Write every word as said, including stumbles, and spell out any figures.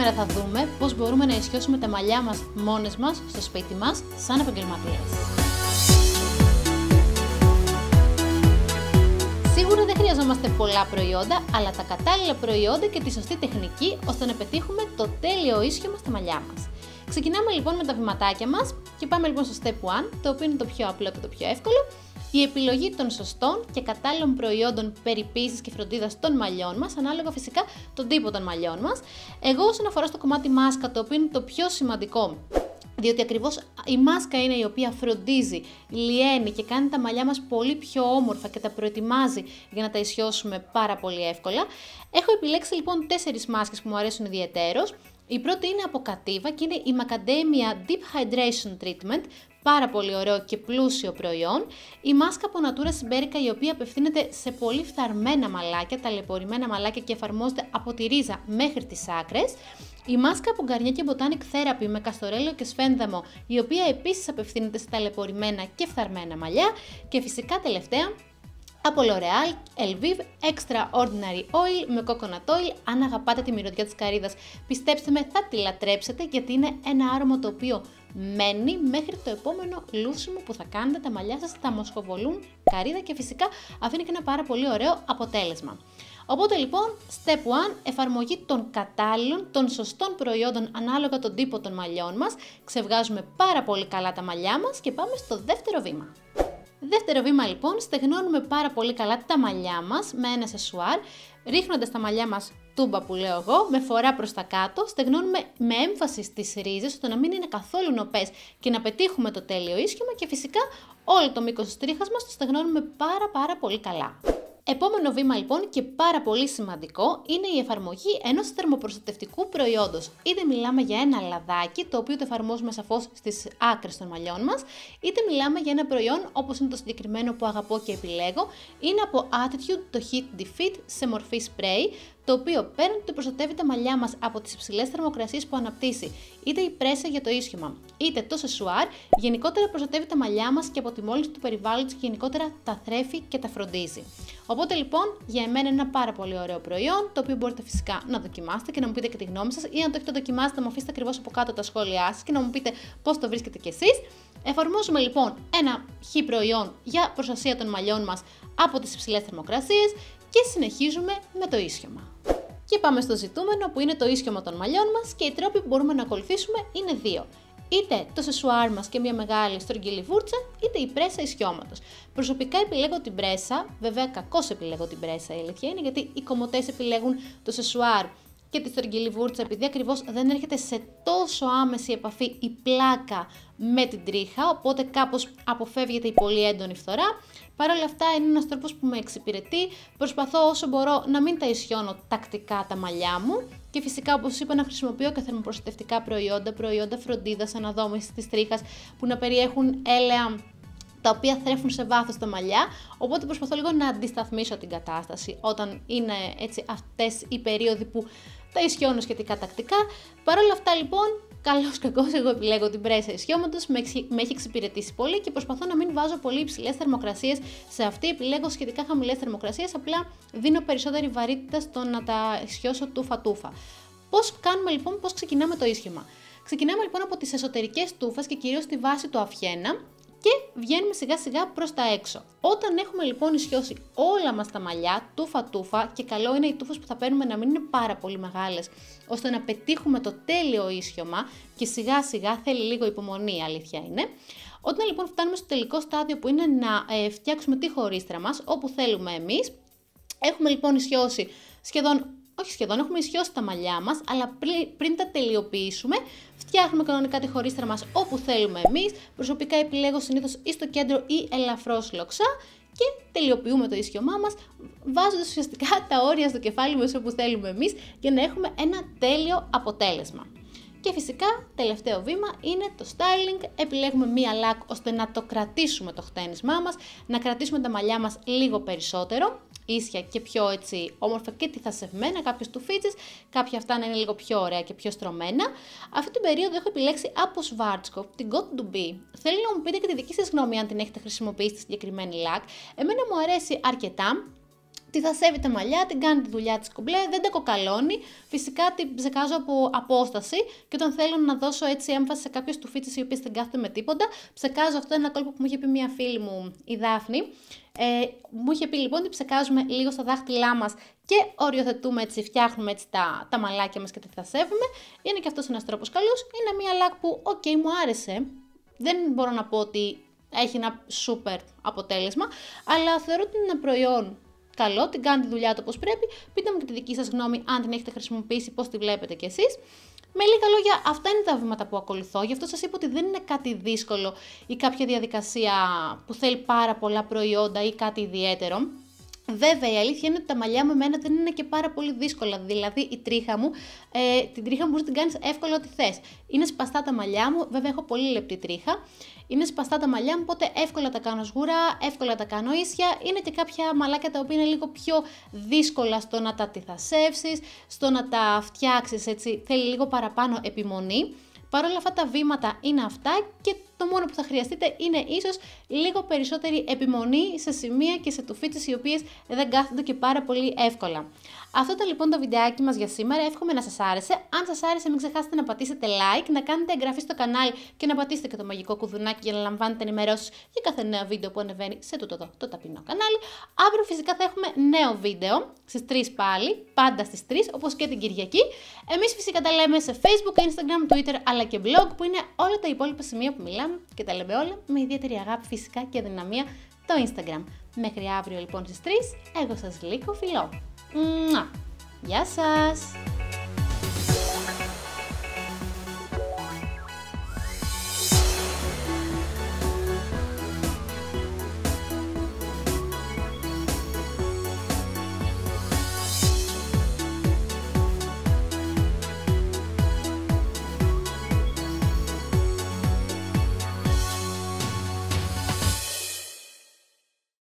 Σήμερα θα δούμε πώς μπορούμε να ισιώσουμε τα μαλλιά μας μόνες μας, στο σπίτι μας, σαν επαγγελματίες. Σίγουρα δεν χρειαζόμαστε πολλά προϊόντα, αλλά τα κατάλληλα προϊόντα και τη σωστή τεχνική, ώστε να πετύχουμε το τέλειο ίσιωμα στα μαλλιά μας. Ξεκινάμε λοιπόν με τα βηματάκια μας και πάμε λοιπόν στο step one, το οποίο είναι το πιο απλό και το πιο εύκολο. Η επιλογή των σωστών και κατάλληλων προϊόντων περιποίησης και φροντίδας των μαλλιών μας, ανάλογα φυσικά τον τύπο των μαλλιών μας. Εγώ όσον αφορά στο κομμάτι μάσκα, το οποίο είναι το πιο σημαντικό, διότι ακριβώς η μάσκα είναι η οποία φροντίζει, λιένει και κάνει τα μαλλιά μας πολύ πιο όμορφα και τα προετοιμάζει για να τα ισιώσουμε πάρα πολύ εύκολα. Έχω επιλέξει λοιπόν τέσσερις μάσκες που μου αρέσουν ιδιαιτέρως. Η πρώτη είναι από Cativa και είναι η Macadamia Deep Hydration Treatment, πάρα πολύ ωραίο και πλούσιο προϊόν. Η μάσκα από Natura Siberica, η οποία απευθύνεται σε πολύ φθαρμένα μαλάκια, ταλαιπωρημένα μαλάκια και εφαρμόζεται από τη ρίζα μέχρι τις άκρες. Η μάσκα από Garnier και Botanic Therapy με καστορέλαιο και σφένδαμο, η οποία επίσης απευθύνεται σε ταλαιπωρημένα και φθαρμένα μαλλιά. Και φυσικά τελευταία, από L'Oréal Elvive Extraordinary Oil με coconut oil. Αν αγαπάτε τη μυρωδιά της καρύδας, πιστέψτε με, θα τη λατρέψετε, γιατί είναι ένα άρωμα το οποίο μένει μέχρι το επόμενο λούσιμο που θα κάνετε. Τα μαλλιά σας θα μοσχοβολούν καρύδα και φυσικά αφήνει και ένα πάρα πολύ ωραίο αποτέλεσμα. Οπότε λοιπόν, step one, εφαρμογή των κατάλληλων, των σωστών προϊόντων ανάλογα τον τύπο των μαλλιών μας. Ξεβγάζουμε πάρα πολύ καλά τα μαλλιά μας και πάμε στο δεύτερο βήμα. Δεύτερο βήμα λοιπόν, στεγνώνουμε πάρα πολύ καλά τα μαλλιά μας με ένα σεσουάρ, ρίχνοντας τα μαλλιά μας τούμπα που λέω εγώ, με φορά προς τα κάτω, στεγνώνουμε με έμφαση στις ρίζες, ώστε να μην είναι καθόλου νοπές και να πετύχουμε το τέλειο ίσιωμα και φυσικά όλο το μήκος της τρίχας μας το στεγνώνουμε πάρα πάρα πολύ καλά. Επόμενο βήμα λοιπόν και πάρα πολύ σημαντικό είναι η εφαρμογή ενός θερμοπροστατευτικού προϊόντος. Είτε μιλάμε για ένα λαδάκι, το οποίο το εφαρμόζουμε σαφώς στις άκρες των μαλλιών μας, είτε μιλάμε για ένα προϊόν όπως είναι το συγκεκριμένο που αγαπώ και επιλέγω. Είναι από Attitude το Heat Defeat σε μορφή spray, το οποίο πέραν του προστατεύει τα μαλλιά μας από τις υψηλές θερμοκρασίες που αναπτύσσει είτε η πρέσα για το ίσιωμα είτε το σεσουάρ, γενικότερα προστατεύει τα μαλλιά μας και από τη μόλυνση του περιβάλλοντος και γενικότερα τα θρέφει και τα φροντίζει. Οπότε λοιπόν, για εμένα είναι ένα πάρα πολύ ωραίο προϊόν, το οποίο μπορείτε φυσικά να δοκιμάσετε και να μου πείτε και τη γνώμη σας, ή αν το έχετε δοκιμάσει να μου αφήσετε ακριβώς από κάτω τα σχόλιά σας και να μου πείτε πώς το βρίσκετε κι εσείς. Εφαρμόζουμε λοιπόν ένα χ προϊόν για προστασία των μαλλιών μας από τις υψηλές θερμοκρασίες και συνεχίζουμε με το ίσιωμα. Και πάμε στο ζητούμενο που είναι το ίσιωμα των μαλλιών μας, και οι τρόποι που μπορούμε να ακολουθήσουμε είναι δύο. Είτε το σεσουάρ μας και μια μεγάλη στρογγυλή βούρτσα, είτε η πρέσα ισιώματος. Προσωπικά επιλέγω την πρέσα, βέβαια κακώς επιλέγω την πρέσα, η αλήθεια είναι, γιατί οι κομμωτές επιλέγουν το σεσουάρ και τη στρογγυλή βούρτσα, επειδή ακριβώς δεν έρχεται σε τόσο άμεση επαφή η πλάκα με την τρίχα, οπότε κάπως αποφεύγεται η πολύ έντονη φθορά. Παρ' όλα αυτά είναι ένας τρόπος που με εξυπηρετεί, προσπαθώ όσο μπορώ να μην τα ισιώνω τακτικά τα μαλλιά μου και φυσικά, όπως είπα, να χρησιμοποιώ και θερμοπροστατευτικά προϊόντα, προϊόντα φροντίδας, αναδόμησης της τρίχας που να περιέχουν έλαια τα οποία θρέφουν σε βάθος τα μαλλιά, οπότε προσπαθώ λίγο να αντισταθμίσω την κατάσταση όταν είναι έτσι αυτές οι περίοδοι που τα ισιώνω σχετικά τακτικά. Παρ' όλα αυτά λοιπόν, καλώς κακώς, εγώ επιλέγω την πρέσα ισιώματος, με έχει εξυπηρετήσει πολύ και προσπαθώ να μην βάζω πολύ υψηλές θερμοκρασίες σε αυτή, επιλέγω σχετικά χαμηλές θερμοκρασίες, απλά δίνω περισσότερη βαρύτητα στο να τα ισιώσω τούφα-τούφα. Πώς κάνουμε λοιπόν, πώς ξεκινάμε το ίσιωμα? Ξεκινάμε λοιπόν από τις εσωτερικές τούφες και κυρίως τη βάση του αφιένα και βγαίνουμε σιγά σιγά προς τα έξω. Όταν έχουμε λοιπόν ισιώσει όλα μας τα μαλλιά, τούφα-τούφα, και καλό είναι οι τούφες που θα παίρνουμε να μην είναι πάρα πολύ μεγάλες, ώστε να πετύχουμε το τέλειο ίσιωμα, και σιγά σιγά θέλει λίγο υπομονή, η αλήθεια είναι. Όταν λοιπόν φτάνουμε στο τελικό στάδιο που είναι να ε, φτιάξουμε τη χωρίστρα μας, όπου θέλουμε εμείς, έχουμε λοιπόν ισιώσει σχεδόν, όχι σχεδόν, έχουμε ισιώσει τα μαλλιά μας, αλλά πριν, πριν τα τελειοποιήσουμε, φτιάχνουμε κανονικά τη χωρίστρα μας όπου θέλουμε εμείς. Προσωπικά επιλέγω συνήθως ή στο κέντρο ή ελαφρώς λοξά και τελειοποιούμε το ίσιωμά μας, βάζοντας ουσιαστικά τα όρια στο κεφάλι μας όπου θέλουμε εμείς, για να έχουμε ένα τέλειο αποτέλεσμα. Και φυσικά, τελευταίο βήμα είναι το styling. Επιλέγουμε μία λακ ώστε να το κρατήσουμε το χτένισμά μας, να κρατήσουμε τα μαλλιά μας λίγο περισσότερο, ίσια και πιο έτσι όμορφα και τυθασευμένα, κάποιες τουφίτσες, κάποια αυτά να είναι λίγο πιο ωραία και πιο στρωμένα. Αυτή την περίοδο έχω επιλέξει από Schwarzkopf την Got To Be. Θέλω να μου πείτε και τη δική σας γνώμη αν την έχετε χρησιμοποιήσει τη συγκεκριμένη λακ. Εμένα μου αρέσει αρκετά. τη θασεύει τα μαλλιά, την κάνει τη δουλειά της κομπλέ, δεν τα κοκαλώνει. Φυσικά την ψεκάζω από απόσταση και όταν θέλω να δώσω έτσι έμφαση σε κάποιες τουφίτσες οι οποίες δεν κάθονται με τίποτα, ψεκάζω. Αυτό ένα κόλπο που μου είχε πει μια φίλη μου, η Δάφνη. Ε, μου είχε πει λοιπόν ότι ψεκάζουμε λίγο στα δάχτυλά μας και οριοθετούμε έτσι, φτιάχνουμε έτσι τα, τα μαλάκια μας και τα θασεύουμε. Είναι και αυτός ένας τρόπος καλός. Είναι μια λάκ που, οκ, okay, μου άρεσε. Δεν μπορώ να πω ότι έχει ένα σούπερ αποτέλεσμα, αλλά θεωρώ ότι είναι ένα προϊόν καλό, την κάνει τη δουλειά του όπως πρέπει. Πείτε μου και τη δική σας γνώμη, αν την έχετε χρησιμοποιήσει, πώς τη βλέπετε κι εσείς. Με λίγα λόγια, αυτά είναι τα βήματα που ακολουθώ. Γι' αυτό σας είπα ότι δεν είναι κάτι δύσκολο ή κάποια διαδικασία που θέλει πάρα πολλά προϊόντα ή κάτι ιδιαίτερο. Βέβαια, η αλήθεια είναι ότι τα μαλλιά μου εμένα δεν είναι και πάρα πολύ δύσκολα. Δηλαδή, η τρίχα μου, ε, την τρίχα μου μπορείς να την κάνεις εύκολα ό,τι θες. Είναι σπαστά τα μαλλιά μου, βέβαια έχω πολύ λεπτή τρίχα. Είναι σπαστά τα μαλλιά μου, οπότε εύκολα τα κάνω σγουρά, εύκολα τα κάνω ίσια. Είναι και κάποια μαλάκια τα οποία είναι λίγο πιο δύσκολα στο να τα αντιθασεύσεις, στο να τα φτιάξεις έτσι. Θέλει λίγο παραπάνω επιμονή. Παρ' όλα αυτά τα βήματα είναι αυτά και το μόνο που θα χρειαστείτε είναι ίσως λίγο περισσότερη επιμονή σε σημεία και σε τουφίτσες οι οποίες δεν κάθονται και πάρα πολύ εύκολα. Αυτό ήταν λοιπόν το βιντεάκι μας για σήμερα, εύχομαι να σας άρεσε. Αν σας άρεσε μην ξεχάσετε να πατήσετε like, να κάνετε εγγραφή στο κανάλι και να πατήσετε και το μαγικό κουδουνάκι για να λαμβάνετε ενημερώσεις για κάθε νέο βίντεο που ανεβαίνει σε τούτο εδώ το ταπεινό κανάλι. Αύριο φυσικά θα έχουμε νέο βίντεο, στις τρεις πάλι, πάντα στις τρεις, όπως και την Κυριακή. Εμείς φυσικά τα λέμε σε Facebook, Instagram, Twitter αλλά και blog που είναι όλα τα υπόλοιπα σημεία που μιλάμε και τα λέμε όλα με ιδιαίτερη αγάπη φυσικά και δυναμία το Instagram. Μέχρι αύριο λοιπόν στις τρεις, εγώ σας λύκω φιλό. Μουα. Γεια σας!